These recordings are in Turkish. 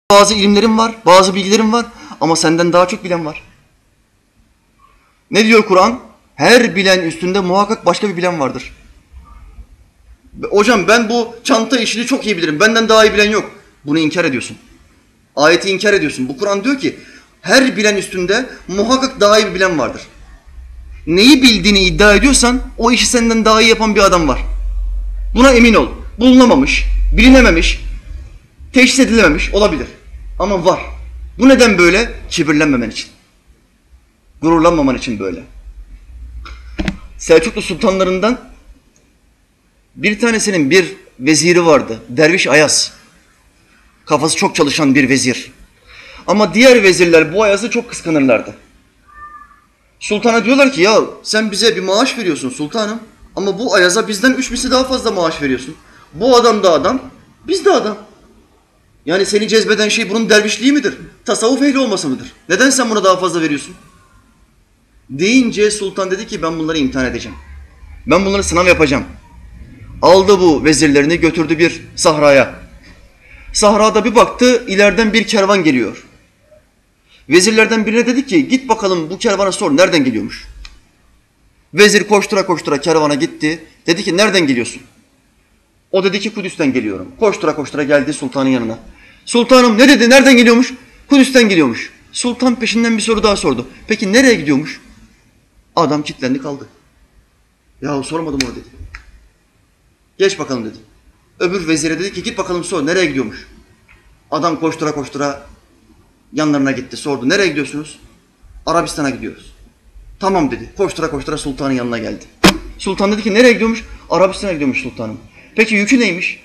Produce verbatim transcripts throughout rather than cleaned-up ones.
Bazı ilimlerim var, bazı bilgilerim var ama senden daha çok bilen var. Ne diyor Kur'an? Her bilen üstünde muhakkak başka bir bilen vardır. Hocam ben bu çanta işini çok iyi bilirim, benden daha iyi bilen yok. Bunu inkar ediyorsun. Ayeti inkar ediyorsun. Bu Kur'an diyor ki her bilen üstünde muhakkak daha iyi bir bilen vardır. Neyi bildiğini iddia ediyorsan o işi senden daha iyi yapan bir adam var. Buna emin ol. Bulunamamış, bilinememiş, teşhis edilememiş olabilir. Ama var. Bu neden böyle? Kibirlenmemen için. Gururlanmaman için böyle. Selçuklu sultanlarından bir tanesinin bir veziri vardı. Derviş Ayaz. Kafası çok çalışan bir vezir. Ama diğer vezirler bu Ayaz'ı çok kıskanırlardı. Sultana diyorlar ki ya sen bize bir maaş veriyorsun sultanım ama bu Ayaz'a bizden üç misli daha fazla maaş veriyorsun. Bu adam da adam, biz de adam. Yani seni cezbeden şey bunun dervişliği midir? Tasavvuf ehli olması mıdır? Neden sen buna daha fazla veriyorsun? Deyince sultan dedi ki ben bunları imtihan edeceğim. Ben bunları sınav yapacağım. Aldı bu vezirlerini götürdü bir sahraya. Sahrada bir baktı ileriden bir kervan geliyor. Vezirlerden birine dedi ki git bakalım bu kervana sor nereden geliyormuş. Vezir koştura koştura kervana gitti. Dedi ki nereden geliyorsun? O dedi ki Kudüs'ten geliyorum. Koştura koştura geldi sultanın yanına. Sultanım ne dedi? Nereden geliyormuş? Kudüs'ten geliyormuş. Sultan peşinden bir soru daha sordu. Peki nereye gidiyormuş? Adam kilitlendi kaldı. Yahu sormadım onu dedi. Geç bakalım dedi. Öbür vezire dedi ki git bakalım sor nereye gidiyormuş. Adam koştura koştura yanlarına gitti sordu. Nereye gidiyorsunuz? Arabistan'a gidiyoruz. Tamam dedi. Koştura koştura sultanın yanına geldi. Sultan dedi ki nereye gidiyormuş? Arabistan'a gidiyormuş sultanım. Peki yükü neymiş?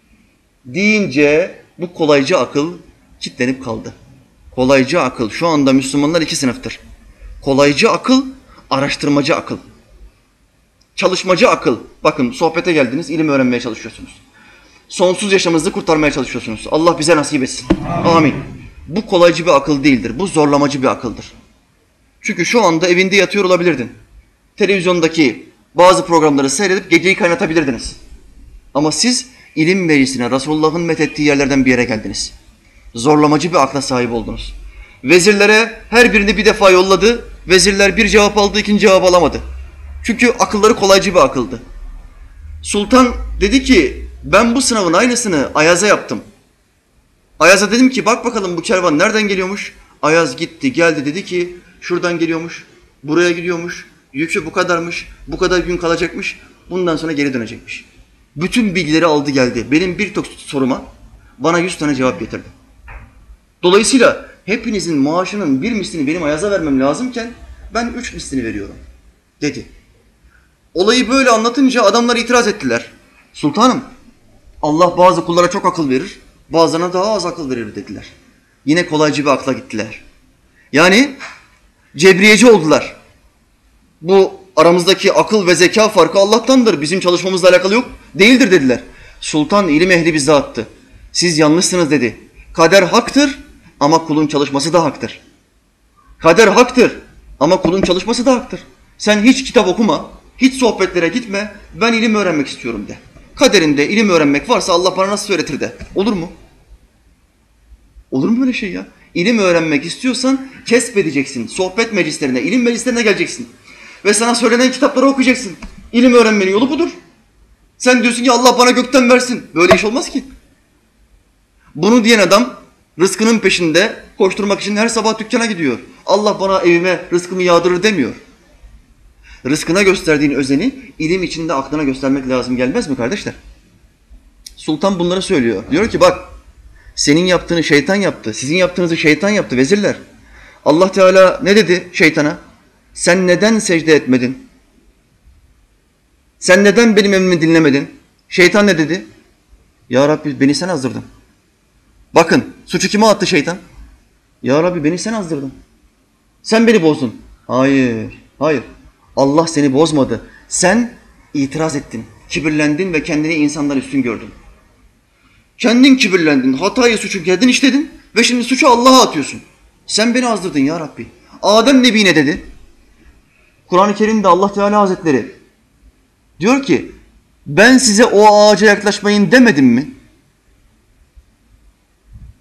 Deyince bu kolaycı akıl kilitlenip kaldı. Kolaycı akıl. Şu anda Müslümanlar iki sınıftır. Kolaycı akıl, araştırmacı akıl. Çalışmacı akıl. Bakın sohbete geldiniz, ilim öğrenmeye çalışıyorsunuz. Sonsuz yaşamınızı kurtarmaya çalışıyorsunuz. Allah bize nasip etsin. Amin. Amin. Bu kolaycı bir akıl değildir. Bu zorlamacı bir akıldır. Çünkü şu anda evinde yatıyor olabilirdin. Televizyondaki bazı programları seyredip geceyi kaynatabilirdiniz. Ama siz ilim meclisine, Resulullah'ın methettiği yerlerden bir yere geldiniz. Zorlamacı bir akla sahip oldunuz. Vezirlere her birini bir defa yolladı. Vezirler bir cevap aldı, ikinci cevap alamadı. Çünkü akılları kolaycı bir akıldı. Sultan dedi ki ben bu sınavın aynısını Ayaz'a yaptım. Ayaz'a dedim ki bak bakalım bu kervan nereden geliyormuş? Ayaz gitti geldi dedi ki şuradan geliyormuş, buraya gidiyormuş, yükü bu kadarmış, bu kadar gün kalacakmış, bundan sonra geri dönecekmiş. Bütün bilgileri aldı geldi. Benim bir tok soruma bana yüz tane cevap getirdi. Dolayısıyla hepinizin maaşının bir mislini benim Ayaz'a vermem lazımken ben üç mislini veriyorum dedi. Olayı böyle anlatınca adamlar itiraz ettiler. Sultanım Allah bazı kullara çok akıl verir, bazılarına daha az akıl verir dediler. Yine kolaycı bir akla gittiler. Yani cebriyeci oldular. Bu aramızdaki akıl ve zeka farkı Allah'tandır. Bizim çalışmamızla alakalı yok. Değildir dediler. Sultan ilim ehli bir zattı. Siz yanlışsınız dedi. Kader haktır ama kulun çalışması da haktır. Kader haktır ama kulun çalışması da haktır. Sen hiç kitap okuma, hiç sohbetlere gitme, ben ilim öğrenmek istiyorum de. Kaderinde ilim öğrenmek varsa Allah bana nasıl öğretir de. Olur mu? Olur mu böyle şey ya? İlim öğrenmek istiyorsan kesbedeceksin. Sohbet meclislerine, ilim meclislerine geleceksin. Ve sana söylenen kitapları okuyacaksın. İlim öğrenmenin yolu budur. Sen diyorsun ki Allah bana gökten versin. Böyle iş olmaz ki. Bunu diyen adam rızkının peşinde koşturmak için her sabah dükkana gidiyor. Allah bana evime rızkımı yağdırır demiyor. Rızkına gösterdiğin özeni ilim içinde aklına göstermek lazım gelmez mi kardeşler? Sultan bunları söylüyor. Diyor ki bak senin yaptığını şeytan yaptı. Sizin yaptığınızı şeytan yaptı vezirler. Allah Teala ne dedi şeytana? Sen neden secde etmedin? Sen neden benim emrimi dinlemedin? Şeytan ne dedi? Ya Rabbi beni sen azdırdın. Bakın suçu kime attı şeytan? Ya Rabbi beni sen azdırdın. Sen beni bozdun. Hayır, hayır. Allah seni bozmadı. Sen itiraz ettin, kibirlendin ve kendini insandan üstün gördün. Kendin kibirlendin, hatayı suçu kendin işledin ve şimdi suçu Allah'a atıyorsun. Sen beni azdırdın ya Rabbi. Adem Nebi ne dedi? Kur'an-ı Kerim'de Allah Teala Hazretleri diyor ki ben size o ağaca yaklaşmayın demedim mi?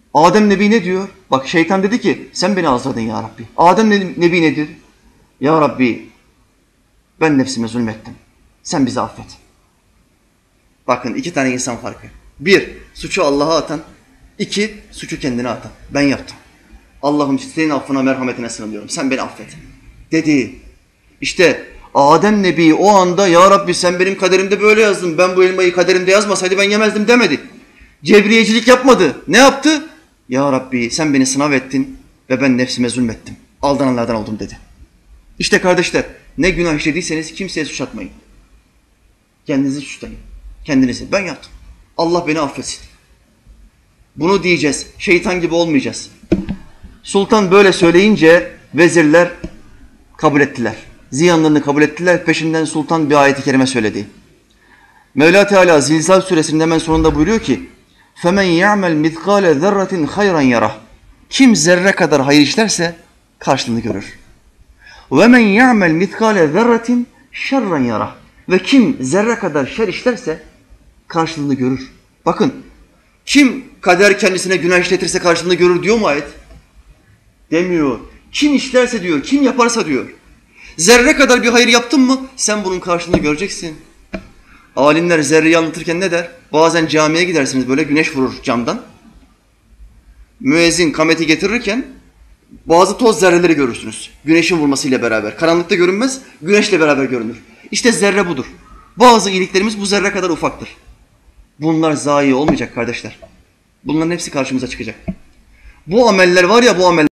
Adem Nebi ne diyor? Bak şeytan dedi ki sen beni azladın ya Rabbi. Adem Nebi nedir? Ya Rabbi ben nefsime zulmettim. Sen bizi affet. Bakın iki tane insan farkı. Bir, suçu Allah'a atan. İki, suçu kendine atan. Ben yaptım. Allah'ım senin affına merhametine sığınıyorum. Sen beni affet. Dedi. İşte Adem Nebi o anda ya Rabbi sen benim kaderimde böyle yazdın. Ben bu elmayı kaderimde yazmasaydı ben yemezdim demedi. Cebriyecilik yapmadı. Ne yaptı? Ya Rabbi sen beni sınav ettin ve ben nefsime zulmettim. Aldananlardan oldum dedi. İşte kardeşler ne günah işlediyseniz kimseye suç atmayın. Kendinizi suçlayın. Kendinizi. Ben yaptım. Allah beni affetsin. Bunu diyeceğiz. Şeytan gibi olmayacağız. Sultan böyle söyleyince vezirler kabul ettiler. Ziyanlarını kabul ettiler. Peşinden sultan bir ayet-i kerime söyledi. Mevla Teala Zilzal suresinin hemen sonunda buyuruyor ki فَمَنْ يَعْمَلْ مِثْقَالَ ذَرَّةٍ خَيْرًا يَرَهُ Kim zerre kadar hayır işlerse karşılığını görür. وَمَنْ يَعْمَلْ مِثْقَالَ ذَرَّةٍ شَرًّا يَرَهُ Ve kim zerre kadar şer işlerse karşılığını görür. Bakın, kim kader kendisine günah işletirse karşılığını görür diyor mu ayet? Demiyor. Kim işlerse diyor, kim yaparsa diyor. Zerre kadar bir hayır yaptın mı sen bunun karşılığını göreceksin. Alimler zerreyi anlatırken ne der? Bazen camiye gidersiniz böyle güneş vurur camdan. Müezzin kameti getirirken bazı toz zerreleri görürsünüz. Güneşin vurmasıyla beraber. Karanlıkta görünmez, güneşle beraber görünür. İşte zerre budur. Bazı iyiliklerimiz bu zerre kadar ufaktır. Bunlar zayi olmayacak kardeşler. Bunların hepsi karşımıza çıkacak. Bu ameller var ya bu ameller.